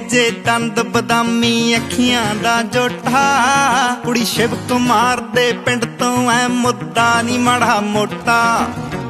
ਜੇ ਦੰਦ ਬਦਾਮੀ ਅੱਖੀਆਂ ਦਾ ਜੋਟਾ। ਕੁੜੀ ਸ਼ਿਵ ਕੁਮਾਰ ਦੇ ਪਿੰਡ ਤੋਂ ਐ ਮੁੱਦਾ ਨੀ ਮਾੜਾ ਮੋਟਾ।